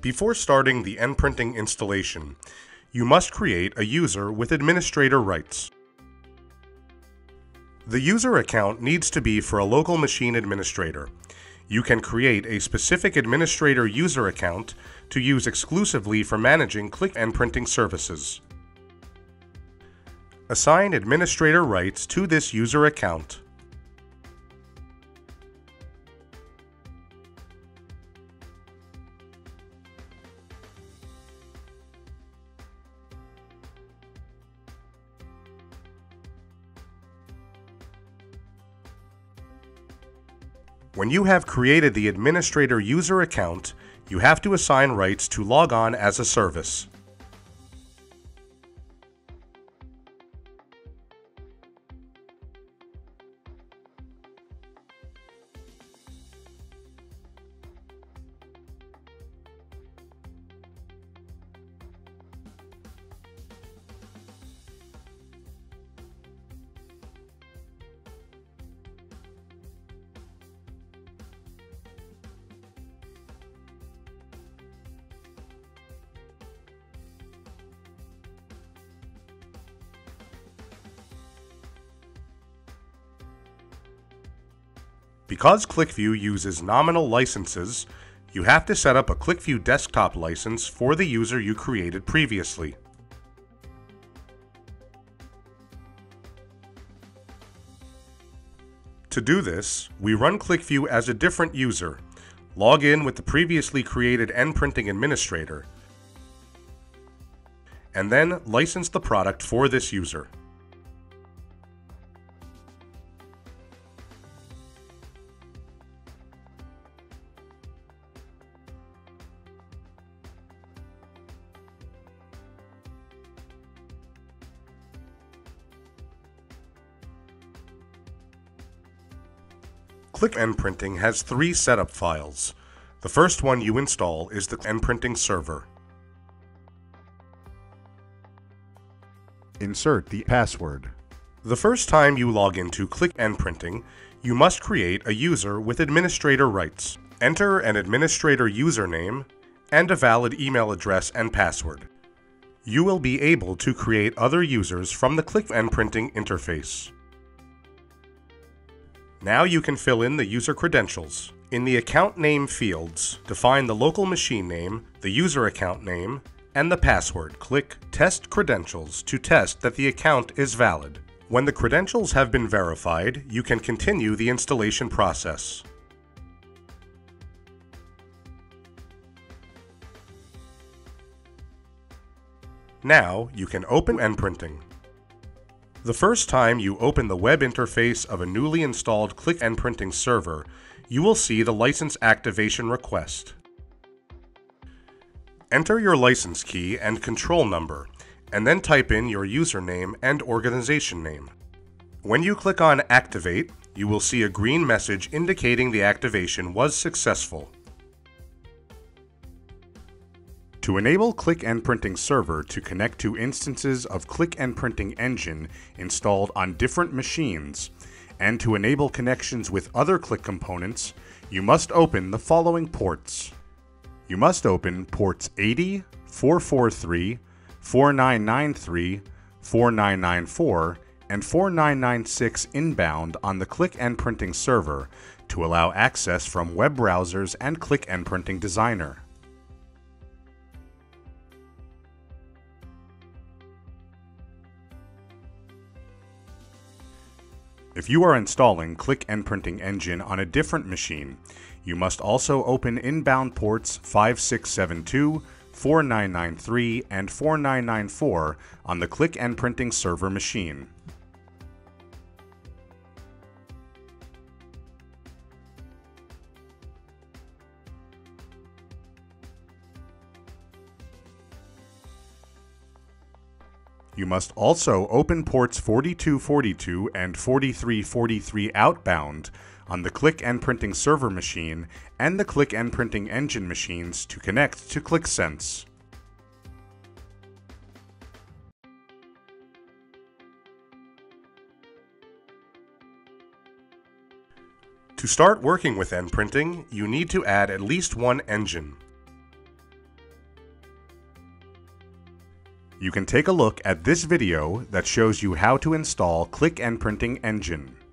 Before starting the NPrinting installation, you must create a user with administrator rights. The user account needs to be for a local machine administrator. You can create a specific administrator user account to use exclusively for managing Qlik NPrinting services. Assign administrator rights to this user account. When you have created the administrator user account, you have to assign rights to log on as a service. Because QlikView uses nominal licenses, you have to set up a QlikView desktop license for the user you created previously. To do this, we run QlikView as a different user, log in with the previously created NPrinting administrator, and then license the product for this user. Qlik NPrinting has 3 setup files. The first one you install is the NPrinting server. Insert the password. The first time you log into Qlik NPrinting, you must create a user with administrator rights. Enter an administrator username and a valid email address and password. You will be able to create other users from the Qlik NPrinting interface. Now you can fill in the user credentials. In the account name fields, define the local machine name, the user account name, and the password. Click Test Credentials to test that the account is valid. When the credentials have been verified, you can continue the installation process. Now you can open NPrinting. The first time you open the web interface of a newly installed Qlik NPrinting server, you will see the license activation request. Enter your license key and control number, and then type in your username and organization name. When you click on Activate, you will see a green message indicating the activation was successful. To enable Qlik NPrinting server to connect to instances of Qlik NPrinting engine installed on different machines, and to enable connections with other Qlik components, you must open the following ports. You must open ports 80, 443, 4993, 4994, and 4996 inbound on the Qlik NPrinting server to allow access from web browsers and Qlik NPrinting Designer. If you are installing Qlik NPrinting engine on a different machine, you must also open inbound ports 5672, 4993, and 4994 on the Qlik NPrinting server machine. You must also open ports 4242 and 4343 outbound on the Qlik NPrinting server machine and the Qlik NPrinting engine machines to connect to QlikSense. To start working with NPrinting, you need to add at least one engine. You can take a look at this video that shows you how to install Qlik NPrinting engine.